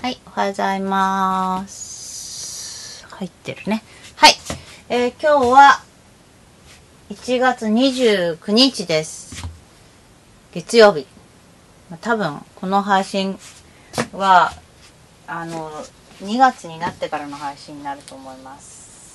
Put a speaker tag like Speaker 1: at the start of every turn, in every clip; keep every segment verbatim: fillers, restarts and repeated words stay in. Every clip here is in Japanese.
Speaker 1: はい、おはようございます。入ってるね。はい、えー、今日はいちがつにじゅうくにちです。月曜日。多分この配信はあのにがつになってからの配信になると思います。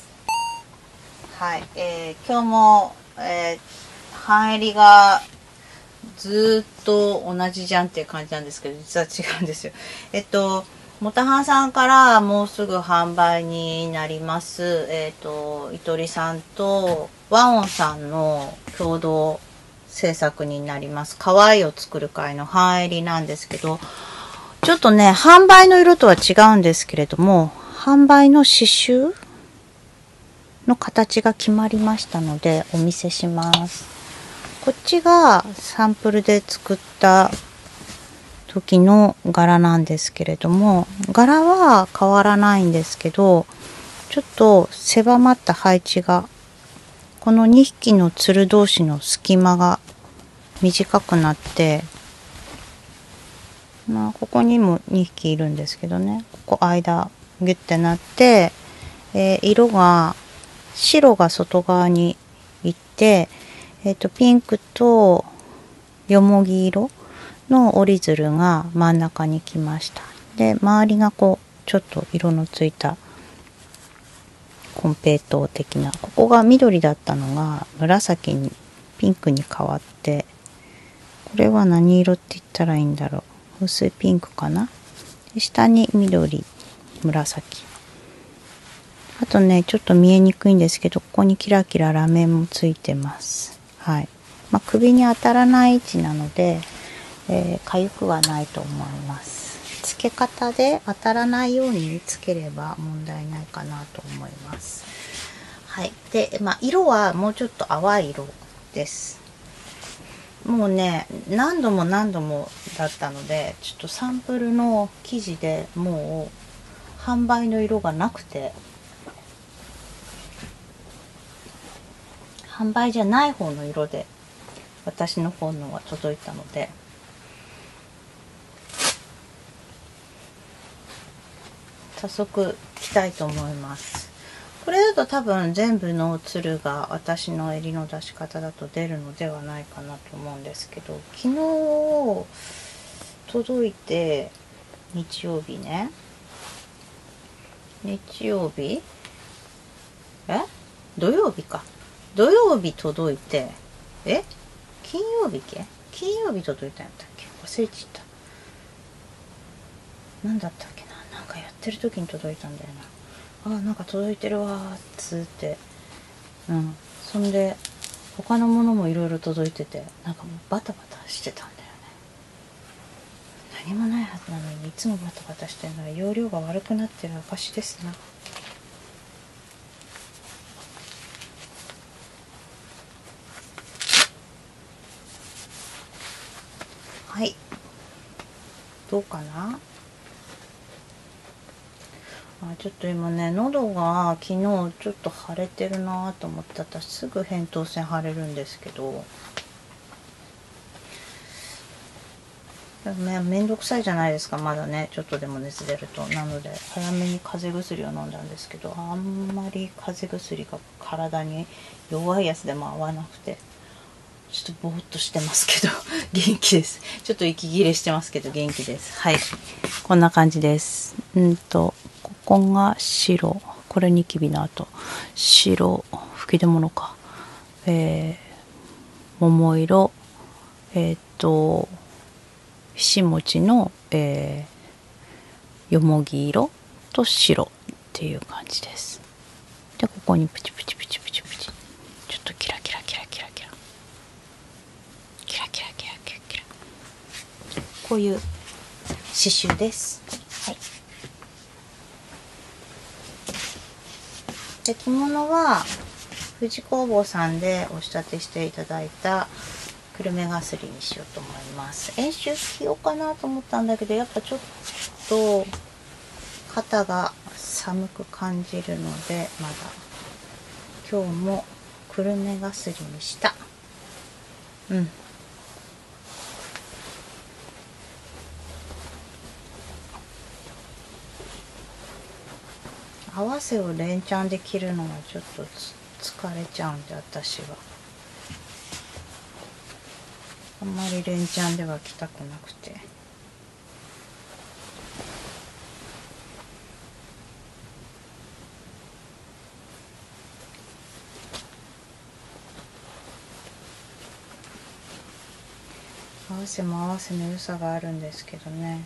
Speaker 1: はい、えー、今日も、えー、半襟がずっと同じじゃんっていう感じなんですけど、実は違うんですよ。えっとモタハンさんからもうすぐ販売になります、えっといとりさんとワオンさんの共同制作になります可愛いを作る会の半襟なんですけど、ちょっとね販売の色とは違うんですけれども、販売の刺繍の形が決まりましたのでお見せします。こっちがサンプルで作った時の柄なんですけれども、柄は変わらないんですけど、ちょっと狭まった配置が、このにひきのつる同士の隙間が短くなって、まあここにもにひきいるんですけどね、ここ間ギュッてなって、えー、色が白が外側にいって、えっとピンクとよもぎ色の折り鶴が真ん中に来ました。で周りがこうちょっと色のついたコンペイトー的な、ここが緑だったのが紫にピンクに変わって、これは何色って言ったらいいんだろう、薄いピンクかな。で下に緑、紫、あとねちょっと見えにくいんですけど、ここにキラキララメンもついてます。はい、まあ、首に当たらない位置なのでえー、痒くはないと思います。つけ方で当たらないようにつければ問題ないかなと思います。はい。で、まあ、色はもうちょっと淡い色です。もうね、何度も何度もだったので、ちょっとサンプルの生地でもう販売の色がなくて、販売じゃない方の色で私の方のが届いたので、早速着たいと思います。これだと多分全部のつるが私の襟の出し方だと出るのではないかなと思うんですけど、昨日届いて、日曜日ね、日曜日え土曜日か土曜日届いて、え金曜日け金曜日届いたんやったっけ、忘れちゃった。何だったっけな、なんかやってる時に届いたんだよな。あ、なんか届いてるわーっつって、うん、そんで他のものもいろいろ届いてて、なんかもうバタバタしてたんだよね。何もないはずなのにいつもバタバタしてるのは容量が悪くなってる証ですな。はい、どうかな。あ、ちょっと今ね喉が昨日ちょっと腫れてるなと思って、私すぐ扁桃腺腫れるんですけど、めめんどくさいじゃないですか、まだねちょっとでも熱出ると。なので早めに風邪薬を飲んだんですけど、あんまり風邪薬が体に弱いやつでも合わなくて、ちょっとぼーっとしてますけど元気です。ちょっと息切れしてますけど元気です。はい、こんな感じです。うんとここが白、これニキビの後、白吹き出物か、えー、桃色、えー、っとひしもちの、えー、よもぎ色と白っていう感じです。でここにプチプチプチプチプチ、ちょっとキラキラキラキラキラキラキラキラキラキラ、こういう刺繍です。はい。で着物は富士工房さんでお仕立てしていただいた久留米がすりにしようと思います。遠州着ようかなと思ったんだけど、やっぱちょっと肩が寒く感じるので、まだ今日も久留米がすりにした。うん。 合わせを連チャンで着るのがちょっと疲れちゃうんで、私はあんまり連チャンでは着たくなくて。合わせも合わせの良さがあるんですけどね。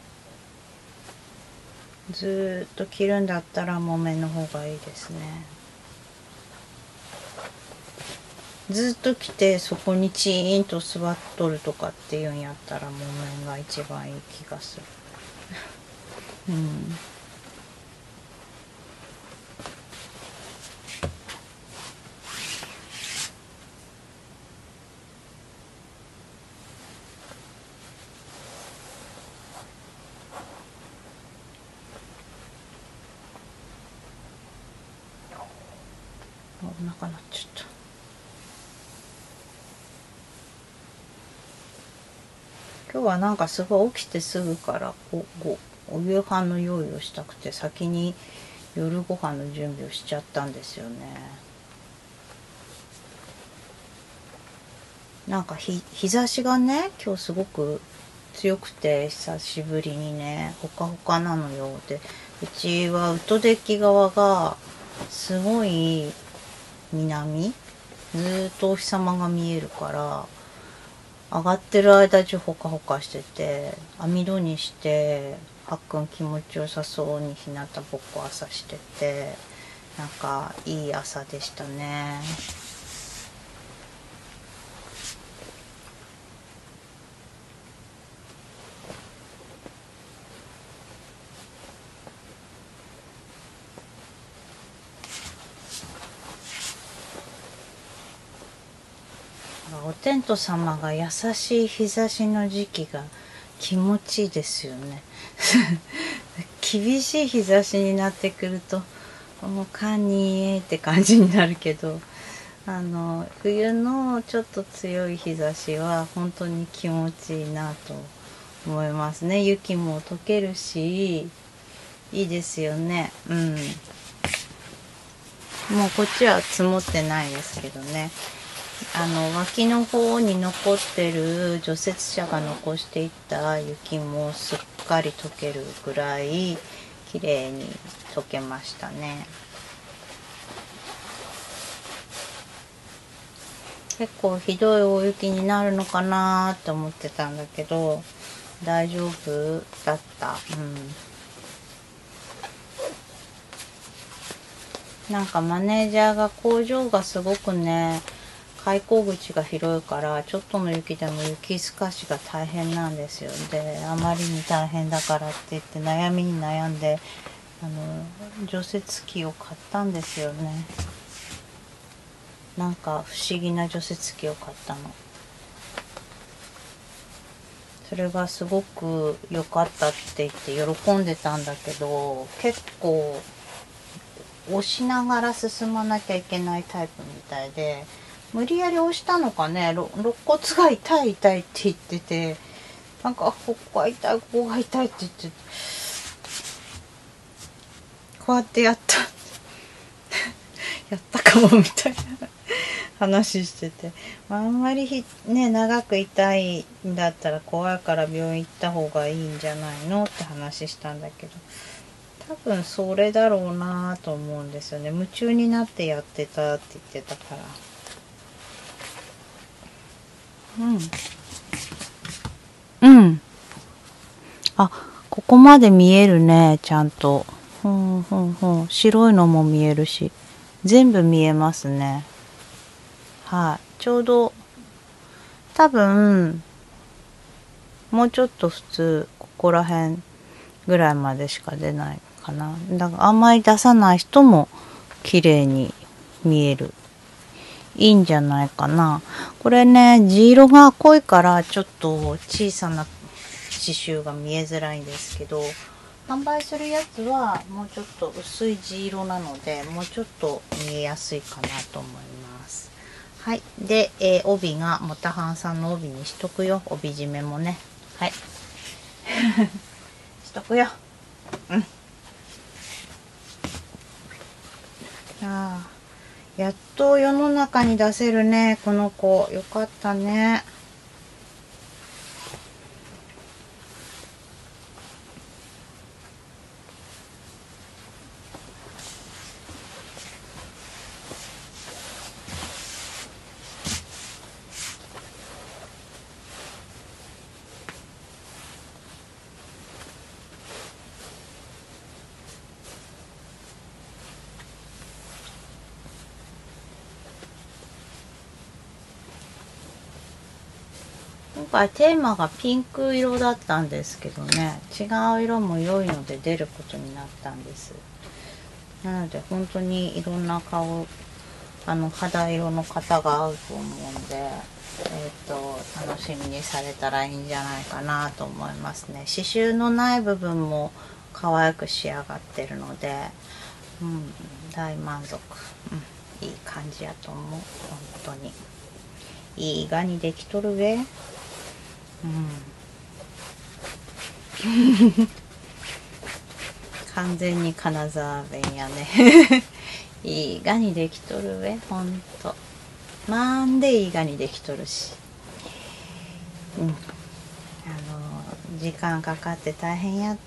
Speaker 1: ずーっと着るんだったら木綿の方がいいですね。ずっと着てそこにチーンと座っとるとかっていうんやったら木綿が一番いい気がする。うん。お腹鳴っちゃった。今日はなんかすごい起きてすぐからおごお夕飯の用意をしたくて先に夜ご飯の準備をしちゃったんですよね。なんかひ日差しがね今日すごく強くて久しぶりにねほかほかなのよ。でうちはウッドデッキ側がすごい南ずーっとお日様が見えるから上がってる間中ほかほかしてて、網戸にしてはっくん気持ちよさそうに日向ぼっこ朝してて、なんかいい朝でしたね。お天道様が優しい日差しの時期が気持ちいいですよね。厳しい日差しになってくるともうカニーって感じになるけど、あの冬のちょっと強い日差しは本当に気持ちいいなと思いますね。雪も溶けるしいいですよね。うん。もうこっちは積もってないですけどね。あの脇の方に残ってる除雪車が残していった雪もすっかり溶けるぐらい綺麗に溶けましたね。結構ひどい大雪になるのかなって思ってたんだけど大丈夫だった。うん。なんかマネージャーが工場がすごくね開口口が広いからちょっとの雪でも雪透かしが大変なんですよ。であまりに大変だからって言って悩みに悩んであの除雪機を買ったんですよね。なんか不思議な除雪機を買ったの。それがすごく良かったって言って喜んでたんだけど結構押しながら進まなきゃいけないタイプみたいで無理やり押したのかね、ろ肋骨が痛い痛いって言っててなんかここが痛いここが痛いって言ってこうやってやったやったかもみたいな話してて、あんまりひね長く痛いんだったら怖いから病院行った方がいいんじゃないのって話したんだけど多分それだろうなと思うんですよね。夢中になってやってたって言ってたから。うん。うん。あ、ここまで見えるね、ちゃんと。ほんほんほん。白いのも見えるし。全部見えますね。はい。ちょうど、多分、もうちょっと普通、ここら辺ぐらいまでしか出ないかな。だからあんまり出さない人も綺麗に見える。いいんじゃないかな。これね、地色が濃いからちょっと小さな刺繍が見えづらいんですけど、販売するやつはもうちょっと薄い地色なので、もうちょっと見えやすいかなと思います。はい。で、えー、帯がモタハンさんの帯にしとくよ。帯締めもね。はい。しとくよ。うん。 ああ、やっと世の中に出せるね、この子。よかったね。今回テーマがピンク色だったんですけどね、違う色も良いので出ることになったんです。なので本当にいろんな顔、あの肌色の方が合うと思うんで、えーと、楽しみにされたらいいんじゃないかなと思いますね。刺繍のない部分も可愛く仕上がってるので、うん、大満足、うん、いい感じやと思う。本当にいい画にできとるべ。うん、完全に金沢弁やね。いいがにできとるべ、ほんと。まんでいいがにできとるし、うん、あの時間かかって大変やって、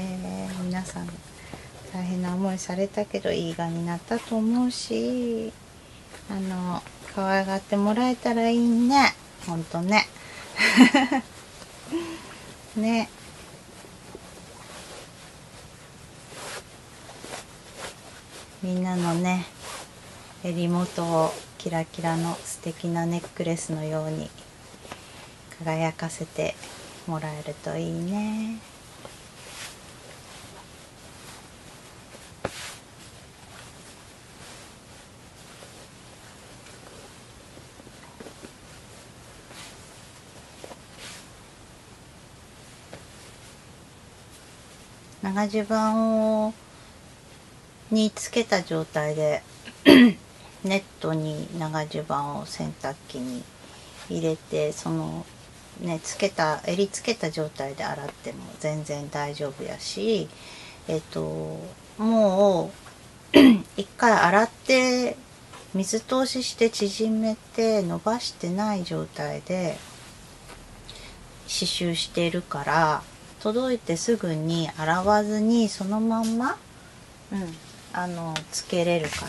Speaker 1: 皆さん大変な思いされたけどいいがになったと思うし、あの可愛がってもらえたらいいね、ほんとね。ね、みんなのね、襟元をキラキラの素敵なネックレスのように輝かせてもらえるといいね。長襦袢をにつけた状態でネットに長襦袢を洗濯機に入れて、そのねつけた襟つけた状態で洗っても全然大丈夫やし、えっともう一回洗って水通しして縮めて伸ばしてない状態で刺繍してるから、届いてすぐに洗わずにそのまんま、うん、あのつけれるから、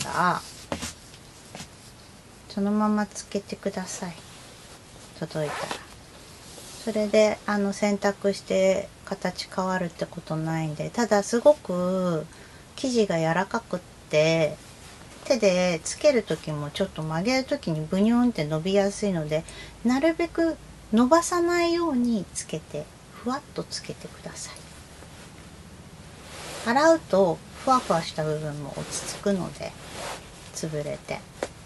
Speaker 1: そのままつけてください。届いたらそれであの洗濯して形変わるってことないんで、ただすごく生地が柔らかくって手でつける時もちょっと曲げる時にブニョンって伸びやすいので、なるべく伸ばさないようにつけてふわっとつけてください。洗うとふわふわした部分も落ち着くので潰れて、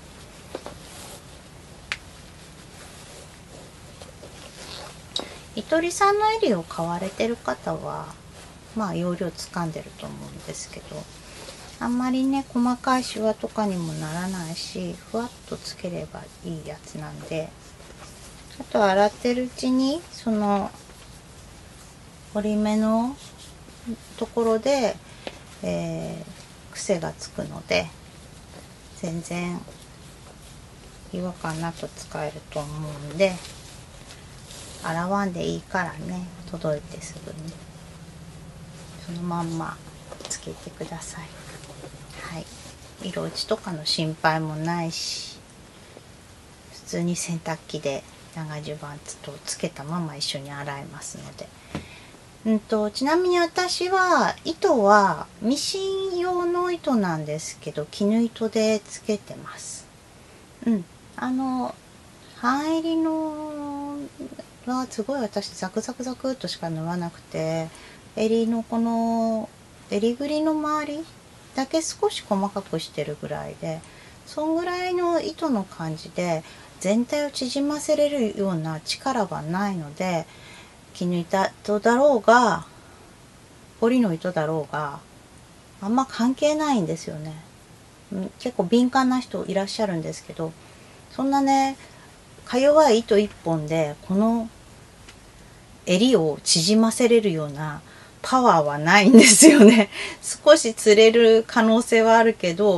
Speaker 1: 糸りさんの襟を買われてる方はまあ要領つかんでると思うんですけど、あんまりね細かいシワとかにもならないし、ふわっとつければいいやつなんで、あと洗ってるうちにその折り目のところで、えー、癖がつくので全然違和感なく使えると思うんで、洗わんでいいからね、届いてすぐにそのまんまつけてください。はい、色落ちとかの心配もないし、普通に洗濯機で長襦袢とつけたまま一緒に洗えますので。うんと、ちなみに私は糸はミシン用の糸なんですけど、絹糸でつけてます。うん、あの半襟のはすごい私ザクザクザクっとしか縫わなくて、襟のこの襟ぐりの周りだけ少し細かくしてるぐらいで、そんぐらいの糸の感じで全体を縮ませれるような力はないので、絹糸だろうがポリの糸だろうがあんま関係ないんですよね。結構敏感な人いらっしゃるんですけど、そんなねか弱い糸一本でこの襟を縮ませれるようなパワーはないんですよね。少し釣れる可能性はあるけど、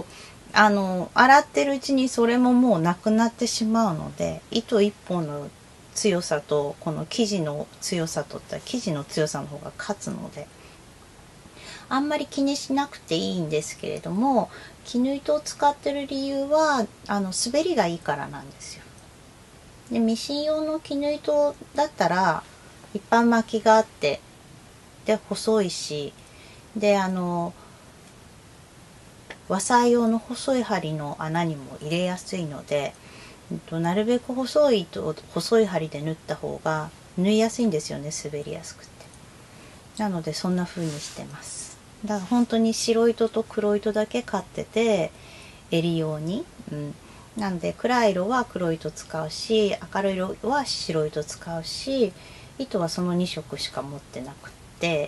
Speaker 1: あの洗ってるうちにそれももうなくなってしまうので、糸一本の強さとこの生地の強さとって生地の強さの方が勝つので、あんまり気にしなくていいんですけれども、絹糸を使ってる理由はあの滑りがいいからなんですよ。でミシン用の絹糸だったら一般巻きがあって、で細いし、であの和裁用の細い針の穴にも入れやすいので、なるべく細い糸細い針で縫った方が縫いやすいんですよね、滑りやすくて。なのでそんな風にしてます。だから本当に白糸と黒糸だけ買ってて、襟用に、うん、なんで暗い色は黒糸使うし、明るい色は白糸使うし、糸はそのに色しか持ってなくって、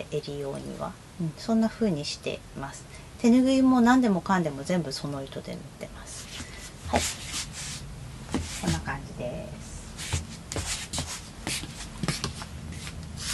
Speaker 1: 襟用には、うん、そんな風にしてます。手ぬぐいも何でもかんでも全部その糸で縫ってます。はい、こんな感じです。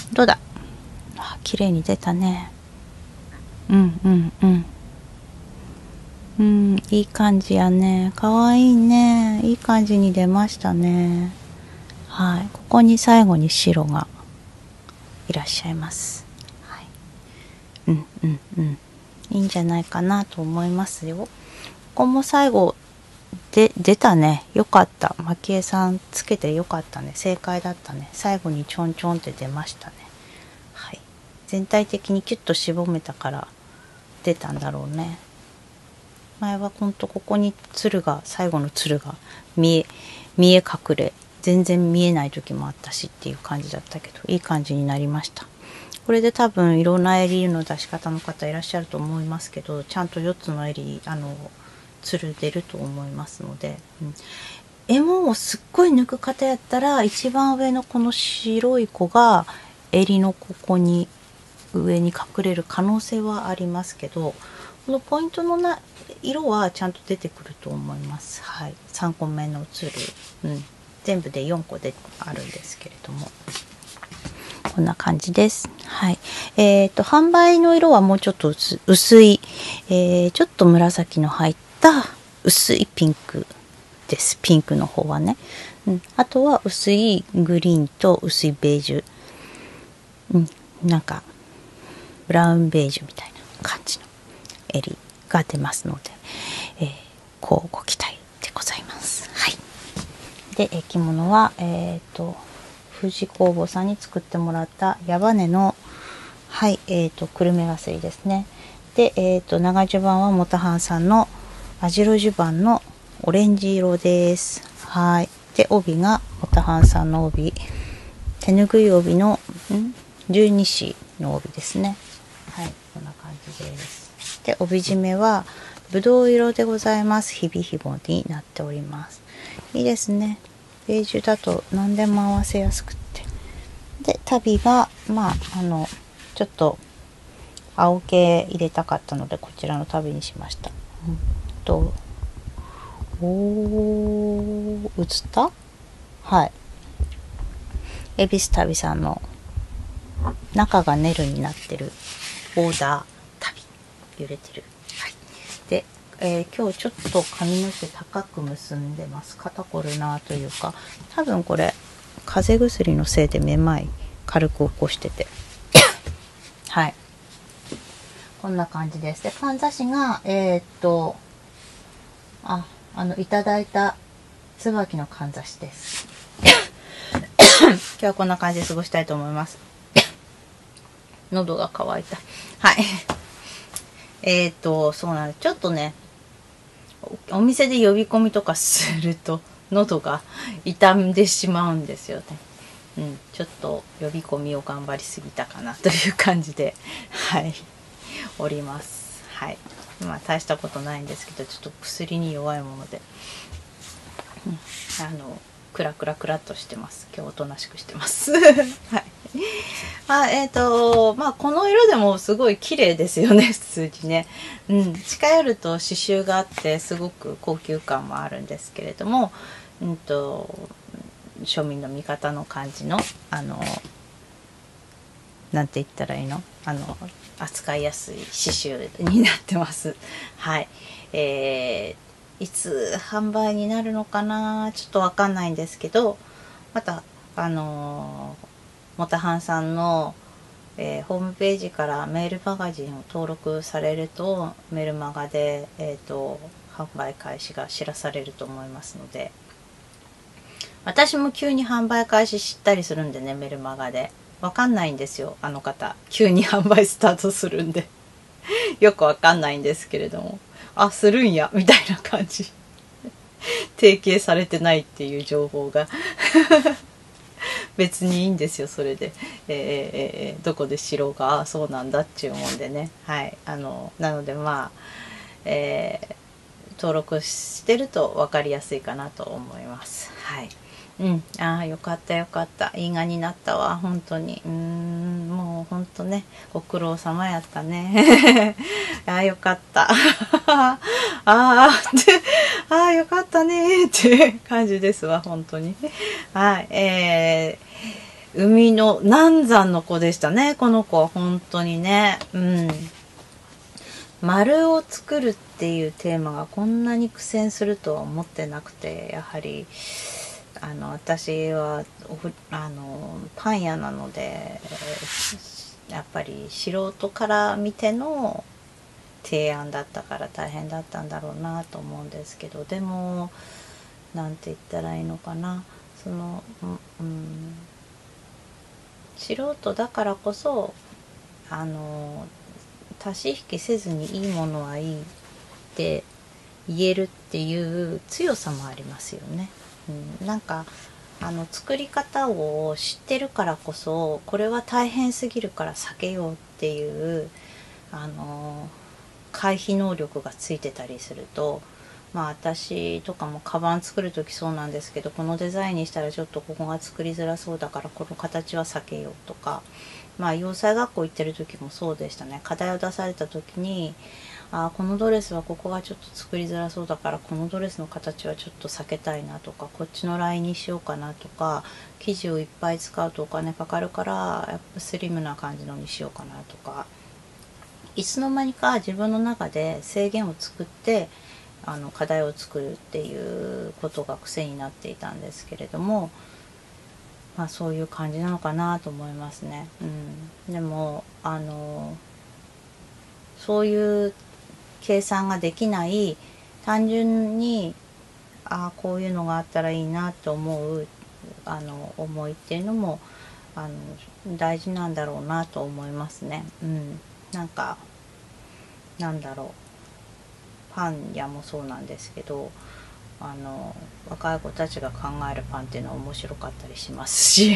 Speaker 1: どうだ、あ、綺麗に出たね。うんうんうんうん、いい感じやね。かわいいね。いい感じに出ましたね。はい、ここに最後に白がいらっしゃいます。はい、うんうんうん、いいんじゃないかなと思いますよ。ここも最後で出たね。よかった。まきえさんつけてよかったね。正解だったね。最後にちょんちょんって出ましたね。はい、全体的にキュッと絞めたから出たんだろうね。前はほんとここにつるが、最後のつるが見え見え隠れ、全然見えない時もあったしっていう感じだったけど、いい感じになりました。これで多分いろんな襟の出し方の方いらっしゃると思いますけど、ちゃんとよっつの襟あのつる出ると思いますので、うん、エモをすっごい抜く方やったら一番上のこの白い子が襟のここに上に隠れる可能性はありますけど、このポイントのな色はちゃんと出てくると思います。はい、さんこめのつる、うん、全部でよんこであるんですけれども、こんな感じです。はい、えっと販売の色はもうちょっと薄薄い、えー、ちょっと紫の入った薄いピンクです。ピンクの方はね、うん、あとは薄いグリーンと薄いベージュ、うん、なんかブラウンベージュみたいな感じの襟が出ますので、えー、こうご期待でございます。はい。で、え着物はえっ、ー、と富士工房さんに作ってもらった矢羽の、はい、えっ、ー、と久留米がすりですね。で、えっ、ー、と長襦袢はモタハンさんの網代襦袢のオレンジ色です。はい。で、帯がモタハンさんの帯、手ぬぐい帯のん十二支の帯ですね。はい、こんな感じです。で、帯締めはぶどう色でございます。ひびひぼになっております。いいですね。ベージュだと何でも合わせやすくって。で、足袋がまああのちょっと青系入れたかったのでこちらの足袋にしました。うん、とおー、映った？はい。恵比寿旅さんの中がネルになってるオーダー旅、揺れてる。はい。で、えー、今日ちょっと髪の毛高く結んでます。肩こるなというか、多分これ風邪薬のせいでめまい軽く起こしててはい、こんな感じです。で、かんざしがえー、っとああのいただいた椿のかんざしです今日はこんな感じで過ごしたいと思います喉が渇いた。はいえっとそうなんです。ちょっとねお、お店で呼び込みとかすると喉が痛んでしまうんですよね。うん、ちょっと呼び込みを頑張りすぎたかなという感じではいおります。はい、まあ大したことないんですけど、ちょっと薬に弱いもので、うん、あのクラクラクラっとしてます。今日おとなしくしてますはいあえっ、ー、とまあこの色でもすごい綺麗ですよね普通にね、うん、近寄ると刺繍があってすごく高級感もあるんですけれども、うんと庶民の味方の感じのあのなんて言ったらいいの、あの扱いやすい刺繍になってます。はい、えー、いつ販売になるのかな、ちょっとわかんないんですけど、またあのー、もたはんさんの、えー、ホームページからメールマガジンを登録されると、メルマガで、えーと、販売開始が知らされると思いますので、私も急に販売開始知ったりするんでね、メルマガで。わかんないんですよ、あの方。急に販売スタートするんで。よくわかんないんですけれども。あ、するんや、みたいな感じ。提携されてないっていう情報が。別にいいんですよ、それで。えーえー、どこで知ろうか、あ、そうなんだっていうもんでね。はい。あの、なのでまあ、えー、登録してると分かりやすいかなと思います。はい。うん、ああよかったよかった、いいがになったわ、本当に。うーん、もう本当ね、ご苦労様やったね。ああよかったああってああよかったねって感じですわ、本当に。はい、えー、海の南山の子でしたね、この子は本当にね。うん、丸を作るっていうテーマがこんなに苦戦するとは思ってなくて、やはりあの私はあのパン屋なので、やっぱり素人から見ての提案だったから大変だったんだろうなと思うんですけど、でもなんて言ったらいいのかな、その、うん、素人だからこそあの足し引きせずにいいものはいいって言えるっていう強さもありますよね。うん、なんかあの作り方を知ってるからこそ、これは大変すぎるから避けようっていうあの回避能力がついてたりすると、まあ私とかもカバン作る時そうなんですけど、このデザインにしたらちょっとここが作りづらそうだからこの形は避けようとか、まあ洋裁学校行ってる時もそうでしたね。課題を出された時に、あこのドレスはここがちょっと作りづらそうだからこのドレスの形はちょっと避けたいなとか、こっちのラインにしようかなとか、生地をいっぱい使うとお金かかるからやっぱスリムな感じのにしようかなとか、いつの間にか自分の中で制限を作ってあの課題を作るっていうことが癖になっていたんですけれども、まあそういう感じなのかなと思いますね。うん、でもあのそういう計算ができない、単純にああこういうのがあったらいいなと思うあの思いっていうのもあの大事なんだろうなと思いますね。うん、なんかなんだろう、パン屋もそうなんですけど、あの若い子たちが考えるパンっていうのは面白かったりしますし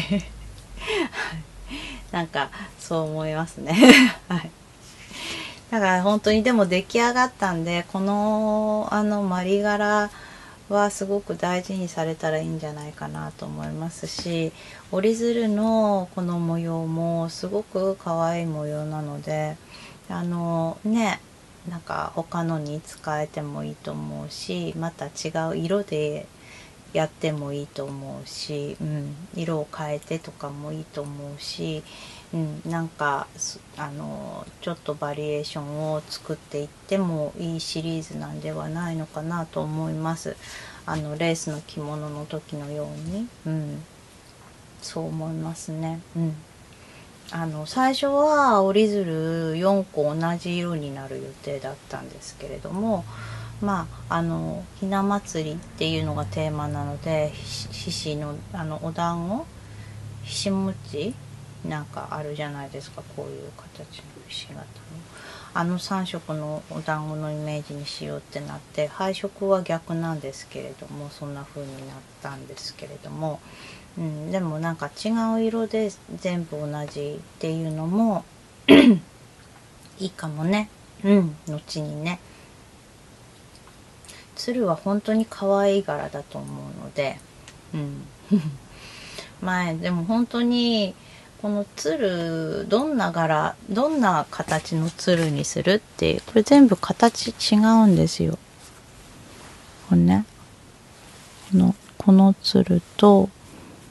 Speaker 1: なんかそう思いますねはい。だから本当にでも出来上がったんで、このあのマリ柄はすごく大事にされたらいいんじゃないかなと思いますし、折り鶴のこの模様もすごく可愛い模様なので、あのね、なんか他のに使えてもいいと思うし、また違う色でやってもいいと思うし、うん、色を変えてとかもいいと思うし、うん、なんかあのちょっとバリエーションを作っていってもいいシリーズなんではないのかなと思います。あのレースの着物の時のように、うん、そう思いますね。うん、あの最初は折り鶴よんこ同じ色になる予定だったんですけれども、まああのひな祭りっていうのがテーマなので、ひしのあのお団子、ひし餅なんかあるじゃないですか、こういう形のひし形のあのさん色のお団子のイメージにしようってなって、配色は逆なんですけれども、そんな風になったんですけれども、うん、でもなんか違う色で全部同じっていうのもいいかもね。うん、後にね。鶴は本当に可愛い柄だと思うので、うん、前でも本当にこの鶴どんな柄どんな形の鶴にするってこれ全部形違うんですよ。これね、このこの鶴とこ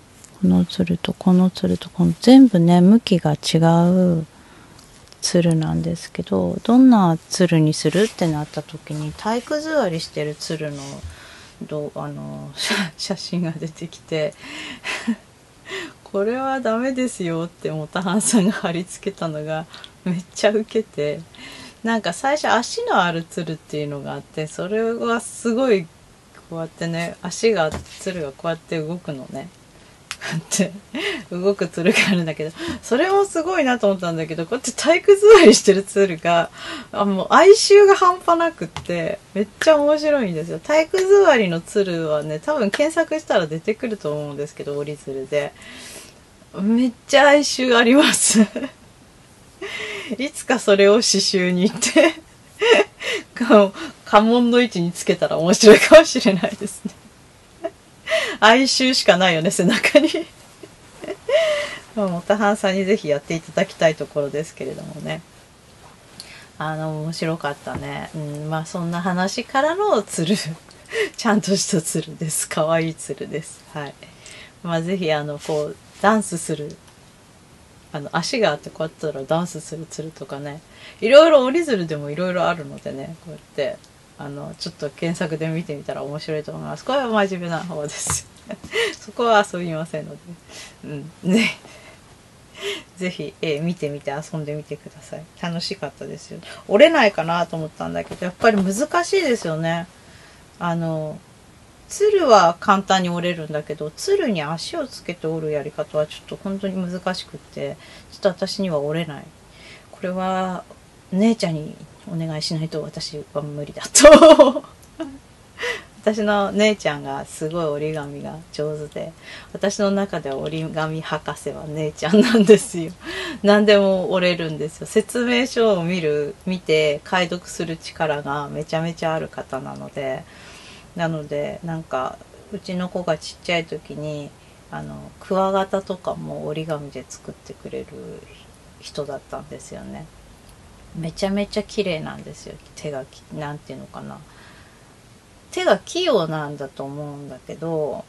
Speaker 1: このつるとこのつるとこの全部ね向きが違うつるなんですけど、どんなつるにするってなった時に体育座りしてるつるのどあの写真が出てきてこれはダメですよってモタハンさんが貼り付けたのがめっちゃウケて、なんか最初足のあるつるっていうのがあって、それはすごいこうやってね足がつるがこうやって動くのねって動くつるがあるんだけど、それもすごいなと思ったんだけど、こうやって体育座りしてるつるがあもう哀愁が半端なくってめっちゃ面白いんですよ。体育座りのつるはね多分検索したら出てくると思うんですけど、折り鶴でめっちゃ哀愁ありますいつかそれを刺繍に行って家紋の位置につけたら面白いかもしれないですね哀愁しかないよね背中にモタハンさんにぜひやっていただきたいところですけれどもね、あの面白かったね、うん、まあそんな話からのつるちゃんとしたつるです。かわいいつるです。はい。まあぜひあのこうダンスするあの足があってこうやったらダンスするつるとかね、いろいろ折り鶴でもいろいろあるのでね、こうやってあのちょっと検索で見てみたら面白いと思います。これは真面目な方ですそこは遊びませんので、うんねぜひ、えー、見てみて遊んでみてください。楽しかったですよ。折れないかなと思ったんだけどやっぱり難しいですよね。あの鶴は簡単に折れるんだけど、鶴に足をつけて折るやり方はちょっと本当に難しくって、ちょっと私には折れない。これは姉ちゃんにお願いしないと私は無理だと私の姉ちゃんがすごい折り紙が上手で、私の中では折り紙博士は姉ちゃんなんですよ。何でも折れるんですよ。説明書を見る見て解読する力がめちゃめちゃある方なので、なのでなんかうちの子がちっちゃい時にあのクワガタとかも折り紙で作ってくれる人だったんですよね。めちゃめちゃ綺麗なんですよ。手がなんていうのかな、手が器用なんだと思うんだけど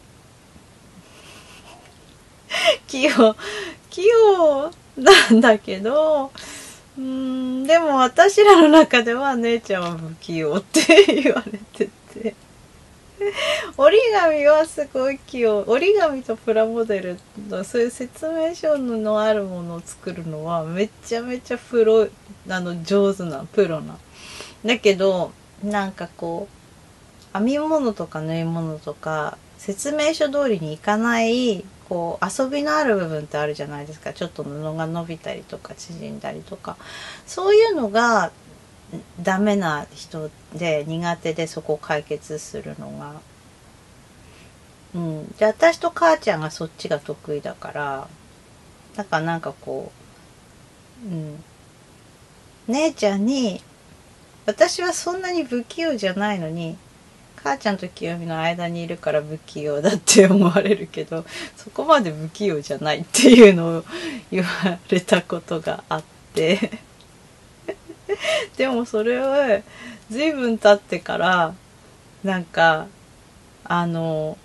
Speaker 1: 器用器用なんだけどうーんでも私らの中では姉ちゃんは不器用って言われてて折り紙はすごい器用。折り紙とプラモデルのそういう説明書のあるものを作るのはめちゃめちゃプロあの上手なプロなだけど、なんかこう編み物とか縫い物とか説明書通りにいかないこう遊びのある部分ってあるじゃないですか。ちょっと布が伸びたりとか縮んだりとか、そういうのがダメな人で苦手で、そこを解決するのが、うん、で私と母ちゃんがそっちが得意だから、だからなんかこう、うん、姉ちゃんに私はそんなに不器用じゃないのに母ちゃんと清美の間にいるから不器用だって思われるけど、そこまで不器用じゃないっていうのを言われたことがあってでもそれは随分経ってからなんかあの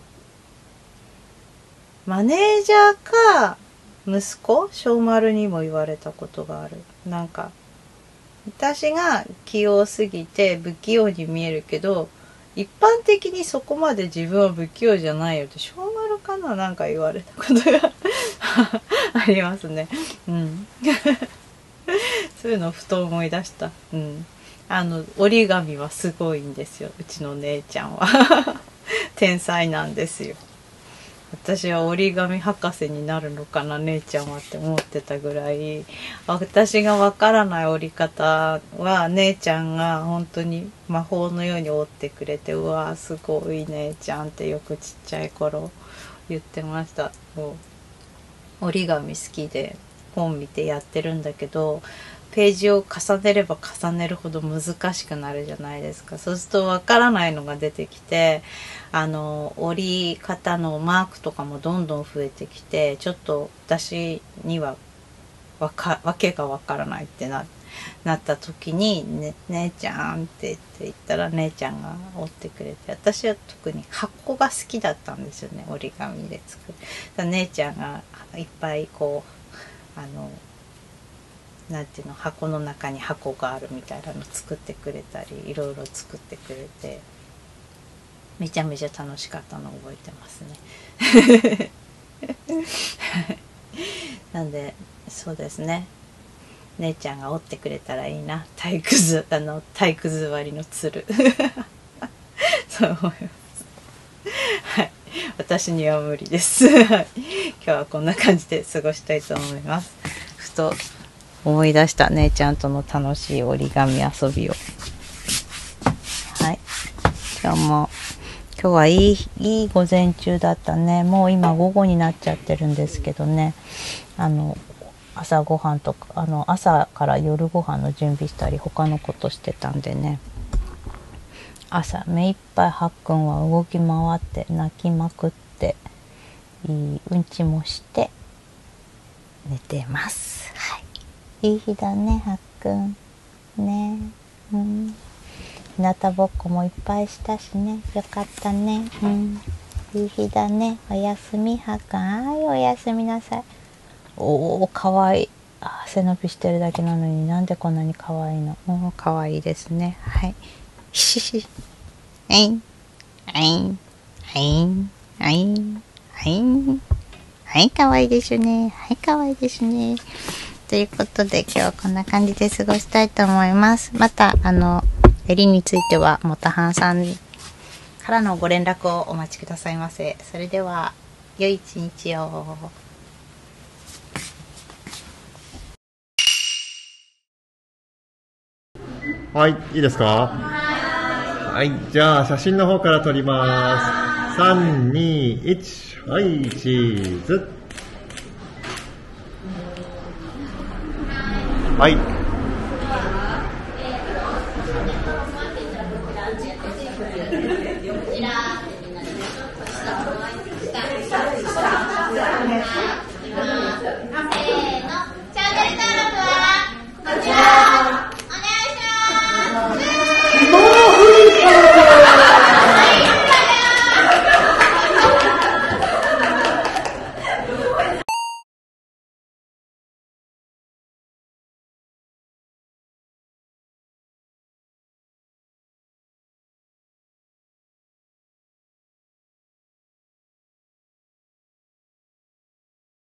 Speaker 1: マネージャーか息子小丸にも言われたことがある。なんか私が器用すぎて不器用に見えるけど一般的にそこまで自分は不器用じゃないよって小丸かななんか言われたことがありますね。うんそういうのをふと思い出した。うん。あの折り紙はすごいんですよ。うちの姉ちゃんは天才なんですよ。私は折り紙博士になるのかな姉ちゃんはって思ってたぐらい、私がわからない折り方は姉ちゃんが本当に魔法のように折ってくれて、うわーすごい姉ちゃんってよくちっちゃい頃言ってました。もう折り紙好きで本見てやってるんだけど、ページを重ねれば重ねるほど難しくなるじゃないですか。そうするとわからないのが出てきて、あの折り方のマークとかもどんどん増えてきて、ちょっと私にはわかわけがわからないってななった時に、ね、姉ちゃんって言って言ったら姉ちゃんが折ってくれて、私は特に箱が好きだったんですよね、折り紙で作る。だ姉ちゃんがいっぱいこうあのなんていうの、箱の中に箱があるみたいなの作ってくれたり、いろいろ作ってくれて、めちゃめちゃ楽しかったのを覚えてますね。なんでそうですね、姉ちゃんが折ってくれたらいいな、体育図あの体育座りの鶴。そう思います。はい、私には無理です。今日はこんな感じで過ごしたいと思います。ふと思い出した姉ちゃんとの楽しい折り紙遊びを。はい、今日も今日はいいいい午前中だったね。もう今午後になっちゃってるんですけどね、あの朝ごはんとか、あの朝から夜ご飯の準備したり他のことしてたんでね、朝目いっぱいはっくんは動き回って泣きまくって、いいうんちもして寝てます。はい、いい日だねはっくんね。うん、日向ぼっこもいっぱいしたしね、よかったね。うん、いい日だね。おやすみはっくん。はい、おやすみなさい。おお、かわいい。あ、背伸びしてるだけなのになんでこんなにかわいいの。おお、かわいいですね。はい。ひしひ。はい。はい。はい。はい。はい。はい、かわいいですね。はい、かわいいですね。ということで今日はこんな感じで過ごしたいと思います。また、あの、襟についてはもたはんさんからのご連絡をお待ちくださいませ。それでは、良い一日を。
Speaker 2: はい、いいですか？はい、じゃあ写真の方から撮ります。さん、に、いち、はい、チーズ。はい。